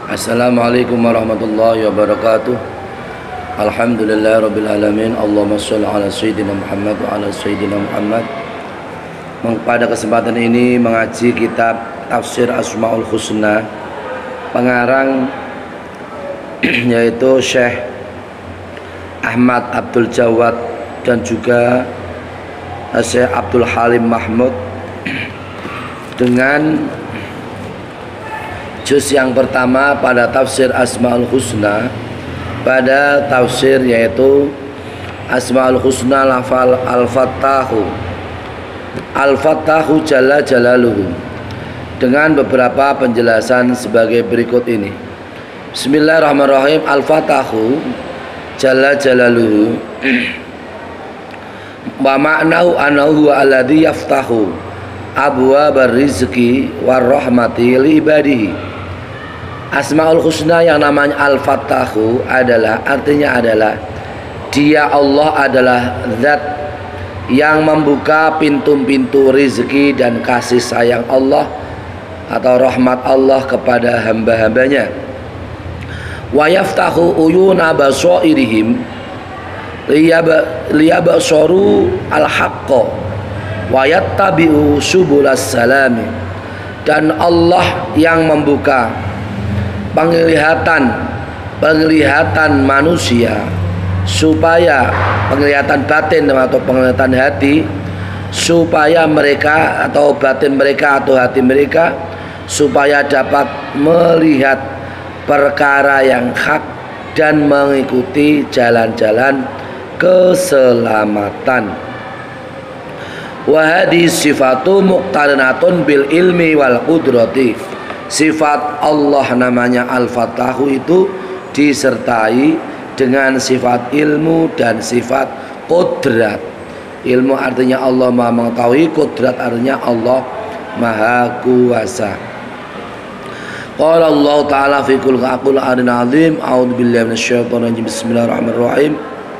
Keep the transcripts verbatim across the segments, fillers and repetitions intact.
Assalamualaikum warahmatullahi wabarakatuh. Alhamdulillahirabbil alamin. Allahumma shalli ala sayyidina Muhammad wa ala sayyidina Muhammad. Pada kesempatan ini mengaji kitab Tafsir Asmaul Husna, pengarang yaitu Syekh Ahmad Abdul Jawad dan juga Syekh Abdul Halim Mahmud, dengan juz yang pertama pada tafsir Asmaul Husna, pada tafsir yaitu Asmaul Husna lafal Al-Fattahu Al-Fattahu Jalla Jalaluhu, dengan beberapa penjelasan sebagai berikut ini. Bismillahirrahmanirrahim. Al-Fattahu Jalla Jalaluhu wa ma'nahu anahu alladhi yaftahu abwabar rizqi war rahmati li ibadihi. Asmaul Husna yang namanya Al-Fattahu adalah, artinya adalah dia Allah adalah zat yang membuka pintu-pintu rizki dan kasih sayang Allah atau rahmat Allah kepada hamba-hambanya. Wa yaftahu uyuna basairihim liyabsaru al-haqqa wa yattabi'u subulas salami, dan Allah yang membuka penglihatan penglihatan manusia supaya penglihatan batin atau penglihatan hati, supaya mereka atau batin mereka atau hati mereka supaya dapat melihat perkara yang hak dan mengikuti jalan-jalan keselamatan. Wa hadhihi sifatu muqtarinatun bil ilmi wal qudrati. Sifat Allah namanya Al-Fattahu itu disertai dengan sifat ilmu dan sifat qudrat. Ilmu artinya Allah Maha mengetahui, qudrat artinya Allah Maha kuasa. Qala Allah Ta'ala fi kulli aqul arina azim. A'udzu billahi minasyaitonir rajim. Bismillahirrahmanirrahim.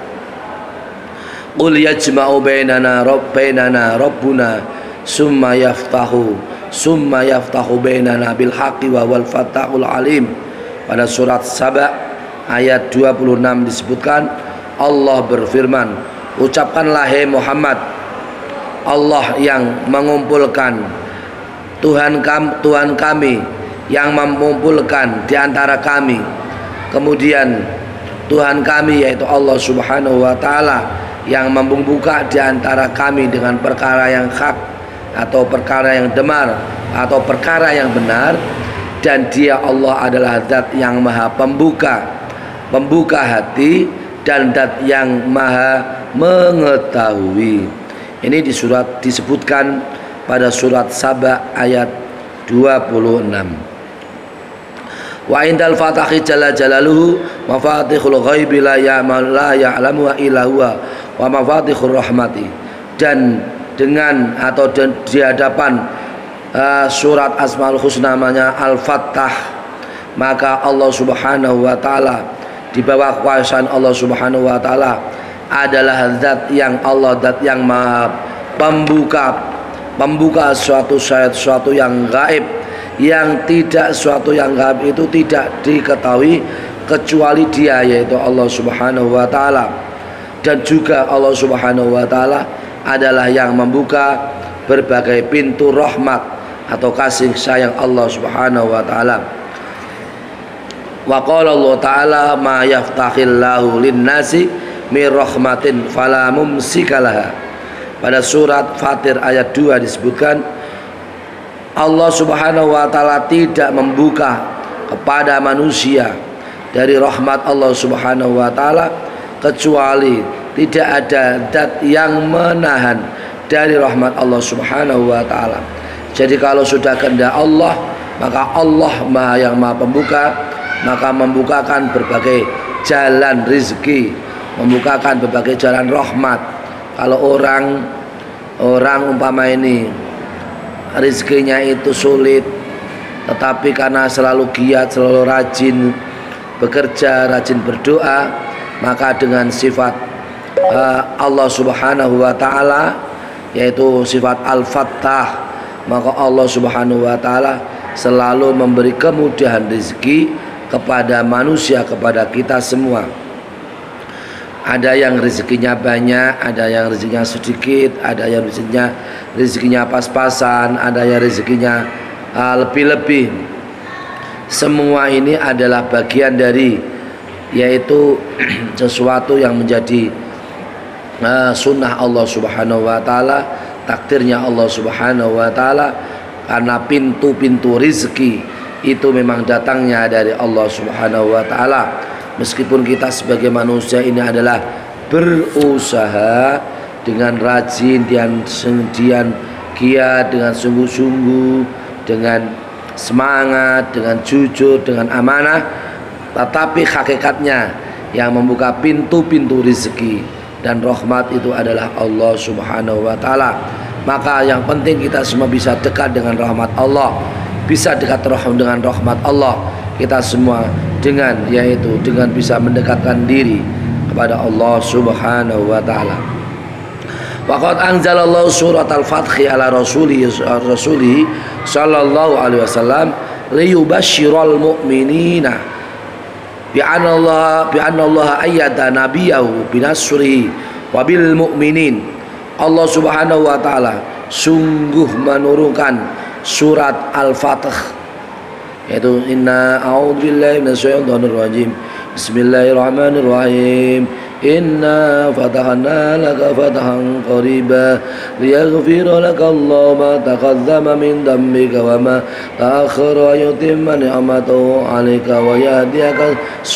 Qul yajma'u bainana rabbana rabbuna summa yaftahu summa yaftahu bainana bil haqqi wa wal fattahul alim. Pada surat Saba ayat dua puluh enam disebutkan, Allah berfirman, ucapkanlah hai Muhammad, Allah yang mengumpulkan, Tuhan kami, Tuhan kami yang mengumpulkan di antara kami, kemudian Tuhan kami yaitu Allah Subhanahu wa taala yang membuka di antara kami dengan perkara yang hak atau perkara yang demar atau perkara yang benar, dan dia Allah adalah zat yang maha pembuka pembuka hati dan zat yang maha mengetahui. Ini di surat disebutkan pada surat Saba ayat dua puluh enam. Wa indal fatahi jalla jalaluhu mafatihul ghaibi la ya'lamu illa huwa wa mafatihur rahmati. Dan dengan atau di hadapan uh, surat Asmaul Husna namanya Al-Fattah, maka Allah Subhanahu wa taala, di bawah kekuasaan Allah Subhanahu wa taala adalah zat yang Allah zat yang maha pembuka pembuka suatu suatu yang gaib, yang tidak suatu yang gaib itu tidak diketahui kecuali dia yaitu Allah Subhanahu wa taala. Dan juga Allah Subhanahu wa taala adalah yang membuka berbagai pintu rahmat atau kasih sayang Allah Subhanahu wa taala. Wa qala Allah taala ma yaftahillahu lin-nasi mir rahmatin fala mumsikalaha. Pada surat Fatir ayat dua disebutkan, Allah Subhanahu wa taala tidak membuka kepada manusia dari rahmat Allah Subhanahu wa taala kecuali tidak ada zat yang menahan dari rahmat Allah Subhanahu wa taala. Jadi kalau sudah kehendak Allah, maka Allah Maha yang Maha Pembuka, maka membukakan berbagai jalan rezeki, membukakan berbagai jalan rahmat. Kalau orang orang umpama ini rezekinya itu sulit, tetapi karena selalu giat, selalu rajin bekerja, rajin berdoa, maka dengan sifat uh, Allah Subhanahu wa taala yaitu sifat Al-Fattah, maka Allah Subhanahu wa taala selalu memberi kemudahan rezeki kepada manusia, kepada kita semua. Ada yang rezekinya banyak, ada yang rezekinya sedikit, ada yang rezekinya rezekinya pas-pasan, ada yang rezekinya uh, lebih-lebih. Semua ini adalah bagian dari, yaitu sesuatu yang menjadi uh, sunnah Allah Subhanahu wa taala, takdirnya Allah Subhanahu wa taala, karena pintu-pintu rezeki itu memang datangnya dari Allah Subhanahu wa taala. Meskipun kita sebagai manusia ini adalah berusaha dengan rajin dan sedian giat, dengan sungguh-sungguh, dengan semangat, dengan jujur, dengan amanah, tetapi hakikatnya yang membuka pintu-pintu rezeki dan rahmat itu adalah Allah Subhanahu wa taala. Maka yang penting kita semua bisa dekat dengan rahmat Allah, bisa dekat dengan rahmat Allah kita semua, dengan yaitu dengan bisa mendekatkan diri kepada Allah Subhanahu wa taala. Waqad anzalallahu surat al-Fath ala rasuli rasuli sallallahu alaihi wasallam liyubashshiral mu'minina bi anna Allah bi anna Allah ayyada nabiyahu binasrihi wa bil mu'minin. Allah Subhanahu wa taala sungguh menurunkan surat al-Fath, yaitu inna a'udzubillahi minasyaitonir rajim, bismillahirrahmanirrahim, inna fatahna laka fatahan qariba liyaghfira laka Allahu ma taqaddama min dhanbika wa ma ta'akhkhara yutimma ni'matahu 'alaika wa yahdiyaka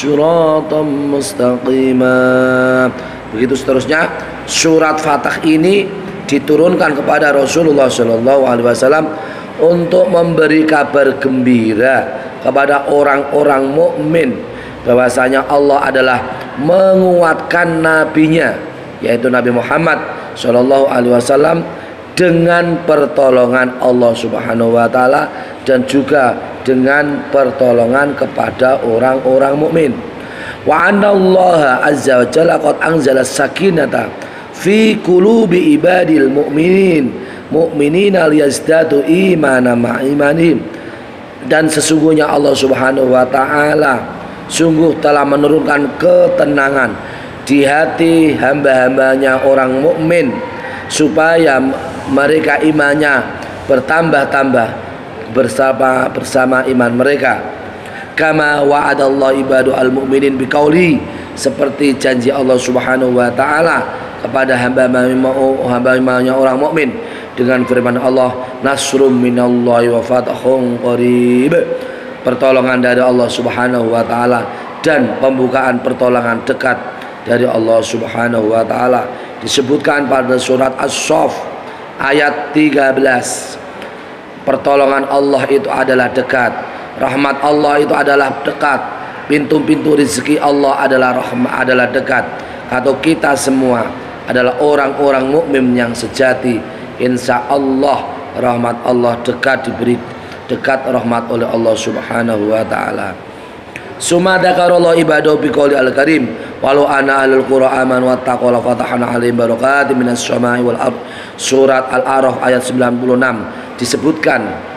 siratan mustaqima. Begitu seterusnya. Surat Fath ini diturunkan kepada Rasulullah shallallahu alaihi wasallam untuk memberi kabar gembira kepada orang-orang mukmin bahwasanya Allah adalah menguatkan nabinya, yaitu Nabi Muhammad shallallahu alaihi wasallam, dengan pertolongan Allah Subhanahu wa taala dan juga dengan pertolongan kepada orang-orang mukmin. Wa anna Allah azza wa jalla qad anzala sakinata fi qulubi ibadil mu'minin mu'minina liyazdadu imana ma'imanihim. Dan sesungguhnya Allah Subhanahu wa taala sungguh telah menurunkan ketenangan di hati hamba-hambanya orang mukmin supaya mereka imannya bertambah-tambah bersama bersama iman mereka. Kama wa'adallahu ibadu al-mu'minin biqauli, seperti janji Allah Subhanahu wa taala kepada hamba-hambanya orang mukmin dengan firman Allah, nasrum minallahi wa fathun qarib, pertolongan dari Allah Subhanahu wa taala dan pembukaan pertolongan dekat dari Allah Subhanahu wa taala. Disebutkan pada surat As-Saff ayat tiga belas, pertolongan Allah itu adalah dekat, rahmat Allah itu adalah dekat, pintu-pintu rezeki Allah adalah rahmat adalah dekat. Atau kita semua adalah orang-orang mukmin yang sejati, insya Allah rahmat Allah dekat, diberi dekat rahmat oleh Allah Subhanahu wa taala. Summa dzakarallahu ibadahu biqauli al-karim walau ana ahlul qura amanu wattaqu la fatahna 'alaihim barakatin minas sama'i wal ard. Surat Al-A'raf ayat sembilan puluh enam disebutkan,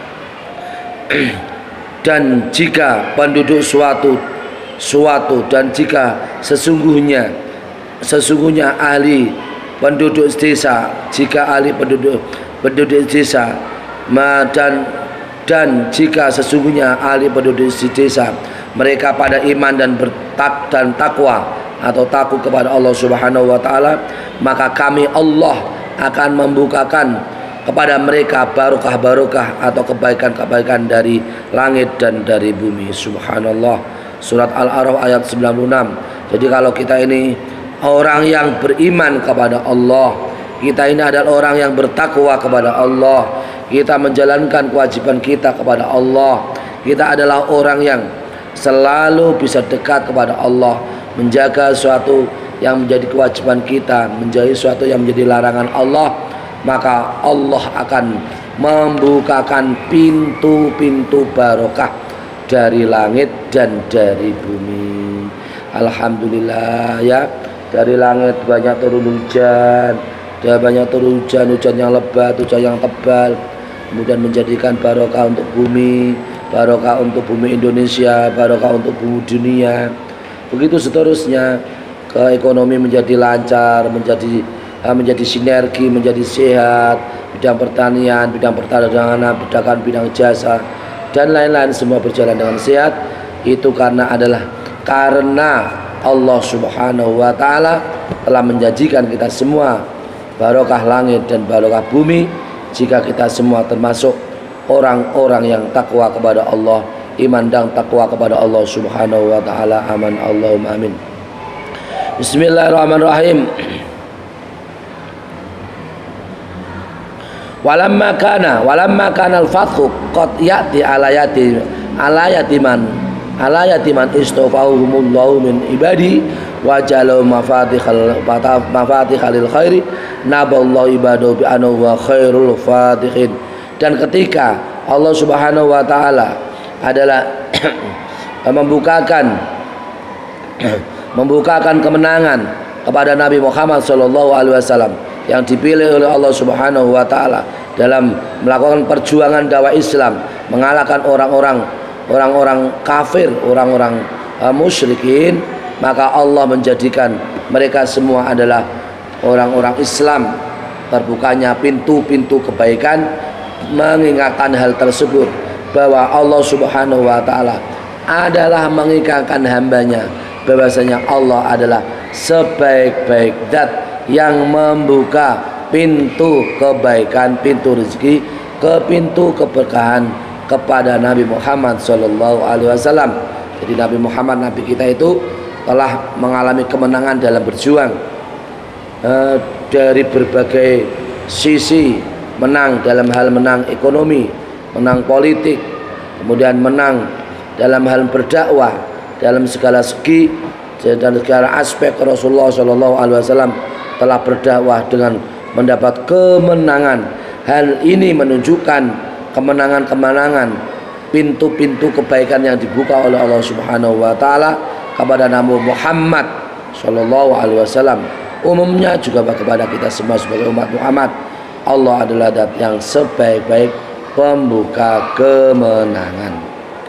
dan jika penduduk suatu suatu dan jika sesungguhnya sesungguhnya ahli penduduk desa, jika ahli penduduk penduduk desa dan dan jika sesungguhnya ahli penduduk desa mereka pada iman dan bertak dan takwa atau takut kepada Allah Subhanahu wa taala, maka kami Allah akan membukakan kepada mereka barokah-barokah atau kebaikan-kebaikan dari langit dan dari bumi. Subhanallah. Surat Al-A'raf ayat sembilan puluh enam. Jadi kalau kita ini orang yang beriman kepada Allah, kita ini adalah orang yang bertakwa kepada Allah, kita menjalankan kewajiban kita kepada Allah, kita adalah orang yang selalu bisa dekat kepada Allah, menjaga suatu yang menjadi kewajiban kita, menjauhi suatu yang menjadi larangan Allah, maka Allah akan membukakan pintu-pintu barokah dari langit dan dari bumi. Alhamdulillah ya, dari langit banyak turun hujan, dan banyak turun hujan, hujan yang lebat, hujan yang tebal, kemudian menjadikan barokah untuk bumi. barokah untuk bumi Indonesia, barokah untuk bumi dunia. Begitu seterusnya, ke ekonomi menjadi lancar, menjadi menjadi sinergi, menjadi sehat, bidang pertanian, bidang perdagangan, bidang bidang jasa dan lain-lain semua berjalan dengan sehat. Itu karena adalah karena Allah Subhanahu wa taala telah menjanjikan kita semua barokah langit dan barokah bumi jika kita semua termasuk orang-orang yang takwa kepada Allah, iman dan takwa kepada Allah Subhanahu wa taala. Amin Allahumma amin. Bismillahirrahmanirrahim. Walamma kana walamma kana al-fathu qad ya'ti ala yati ala yatiman ala yatiman istafahumullahu min ibadi wa jalu mafatihal mafatihal khairi naballahu ibadahu bi annahu wa khairul fatihin. Dan ketika Allah Subhanahu wa taala adalah membukakan membukakan kemenangan kepada Nabi Muhammad sallallahu alaihi wasallam yang dipilih oleh Allah Subhanahu wa taala dalam melakukan perjuangan dakwah Islam, mengalahkan orang-orang orang-orang kafir, orang-orang uh, musyrikin, maka Allah menjadikan mereka semua adalah orang-orang Islam. Terbukanya pintu-pintu kebaikan mengingatkan hal tersebut, bahwa Allah Subhanahu wa taala adalah mengingatkan hambanya bahwasanya Allah adalah sebaik-baik zat yang membuka pintu kebaikan, pintu rezeki, ke pintu keberkahan kepada Nabi Muhammad sallallahu alaihi wasallam. Jadi Nabi Muhammad, Nabi kita itu telah mengalami kemenangan dalam berjuang eh, dari berbagai sisi, menang dalam hal menang ekonomi, menang politik, kemudian menang dalam hal berdakwah, dalam segala segi dan segala aspek. Rasulullah sallallahu alaihi wasallam telah berdakwah dengan mendapat kemenangan. Hal ini menunjukkan kemenangan-kemenangan, pintu-pintu kebaikan yang dibuka oleh Allah Subhanahu wa taala kepada Nabi Muhammad sallallahu alaihi wasallam. Umumnya juga kepada kita semua sebagai umat Muhammad. Allah adalah zat yang sebaik-baik pembuka kemenangan.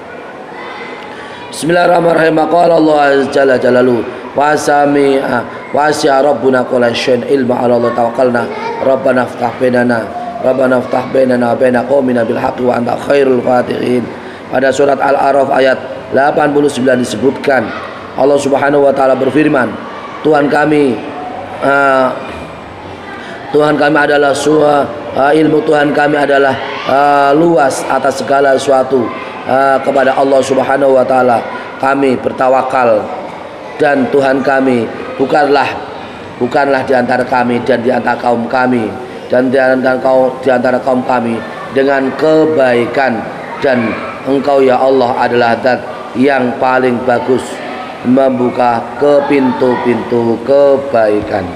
Bismillahirrahmanirrahim. Qala Allah jalla jalaluhu wa sami'a wa sya rabbuna kulla syai'in ilma ala Allah tawakkalna rabbana iftah bainana rabbana iftah bainana wa baina qaumina bil haqqi wa anta khairul fatihin. Pada surat Al-A'raf ayat delapan puluh sembilan disebutkan Allah Subhanahu wa taala berfirman, Tuhan kami uh, Tuhan kami adalah suha, uh, ilmu Tuhan kami adalah uh, luas atas segala sesuatu. Uh, kepada Allah Subhanahu wa taala kami bertawakal, dan Tuhan kami bukanlah bukanlah di antara kami dan di antara kaum kami dan di antara kaum di antara kaum kami dengan kebaikan, dan Engkau ya Allah adalah zat yang paling bagus membuka ke pintu-pintu kebaikan.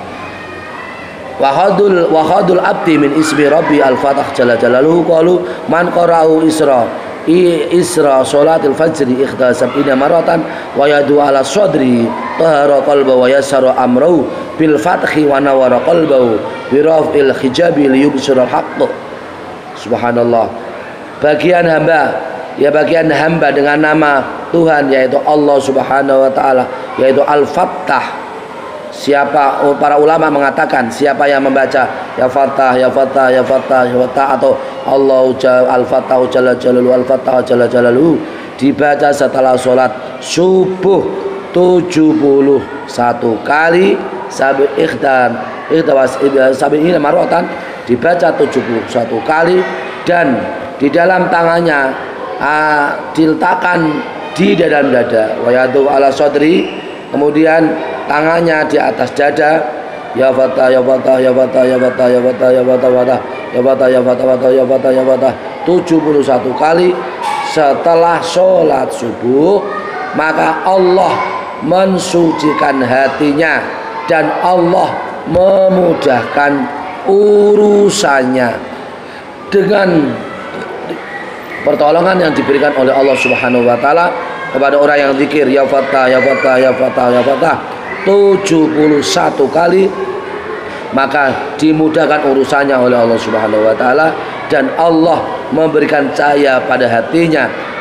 Wahadul wahadul abdi min ismi rabbi al-fatah jalla jalaluhu qalu man qara'u isra isra salatil fajri ikhda sab'ina maratan wa yadu ala sadri tahara qalba wa yasaru amru bil fathi wa nawara qalbahu bi raf'il hijabi li yubsirul haqq. Subhanallah. Bagian hamba, ya bagian hamba dengan nama Tuhan yaitu Allah Subhanahu wa taala, yaitu Al-Fattah. Siapa, para ulama mengatakan siapa yang membaca ya Fattah ya Fattah ya Fattah ya Fattah atau Allah Al-Fattah jalla jalaluhu Al-Fattah jalla jalaluhu dibaca setelah sholat subuh tujuh puluh satu kali, sabi ikhdan ikhdawas sabi marwatan dibaca tujuh puluh satu kali, dan di dalam tangannya uh, diletakkan di dalam dada, wa yadu ala sadri, kemudian tangannya di atas dada, ya Fatah ya Fatah ya Fatah ya Fatah ya Fatah ya Fatah ya Fatah ya Fatah ya Fatah ya Fatah tujuh puluh satu kali setelah sholat subuh. Maka Allah mensucikan hatinya dan Allah memudahkan urusannya dengan pertolongan yang diberikan oleh Allah Subhanahu wa taala kepada orang yang zikir ya Fatah ya Fatah ya Fatah ya Fatah tujuh puluh satu kali, maka dimudahkan urusannya oleh Allah Subhanahu wa taala, dan Allah memberikan cahaya pada hatinya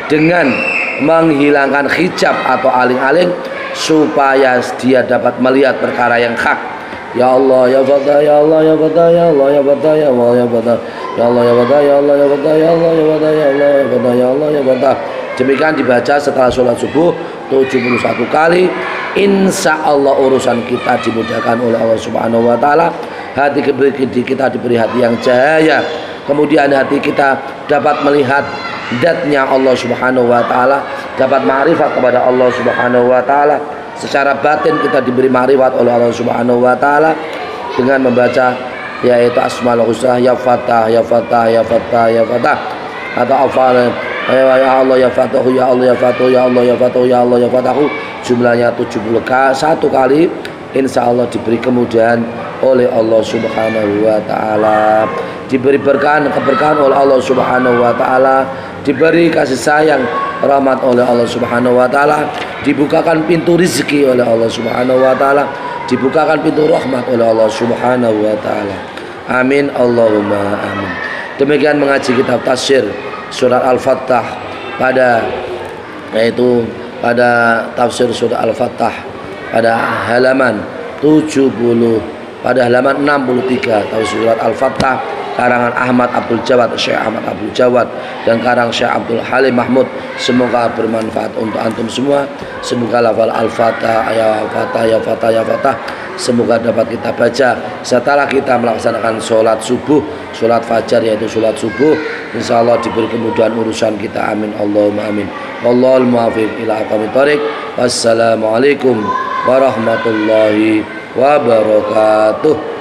dengan menghilangkan hijab atau aling-aling supaya dia dapat melihat perkara yang hak. Ya Allah ya Fatah ya Allah ya Fatah ya Allah ya Fatah ya Allah ya Fatah ya Allah ya Fatah ya Allah ya Fatah ya Allah ya Fatah ya Allah ya Fatah ya Allah ya Fatah. Demikian dibaca setelah sholat subuh tujuh puluh satu kali. Insya Allah urusan kita dimudahkan oleh Allah Subhanahu Wa Taala. Hati kita diberi hati yang cahaya. Kemudian hati kita dapat melihat zatnya Allah Subhanahu Wa Taala, dapat ma'rifat kepada Allah Subhanahu Wa Taala. Secara batin kita diberi ma'rifat oleh Allah Subhanahu Wa Taala dengan membaca yaitu Asmaul Husna, ya Fatah ya Fatah ya Fatah ya Fatah, atau afal ya Allah ya Fatahu ya Allah ya Fatahu ya Allah ya Fatahu ya Allah ya Fatahu, jumlahnya tujuh puluh satu kali. Insya Allah diberi kemudahan oleh Allah Subhanahu Wa Taala, diberi berkahan keberkahan oleh Allah Subhanahu Wa Taala, diberi kasih sayang rahmat oleh Allah Subhanahu Wa Taala, dibukakan pintu rezeki oleh Allah Subhanahu Wa Taala, dibukakan pintu rahmat oleh Allah Subhanahu Wa Taala. Amin Allahumma amin. Demikian mengaji kitab tafsir surat Al-Fattah pada yaitu pada tafsir surat Al-Fattah pada halaman tujuh puluh, pada halaman enam puluh tiga tafsir surat Al-Fattah karangan Ahmad Abdul Jawad, Syekh Ahmad Abdul Jawad dan karang Syekh Abdul Halim Mahmud. Semoga bermanfaat untuk antum semua. Semoga lafal Al-Fatah ya Fatah ya Fatah ya Fatah semoga dapat kita baca setelah kita melaksanakan sholat subuh, sholat fajar yaitu sholat subuh. Insya Allah diberi kemudahan urusan kita. Amin Allahumma amin. Wallahul muwaffiq ila aqwamit thoriq. Wassalamualaikum warahmatullahi wabarakatuh.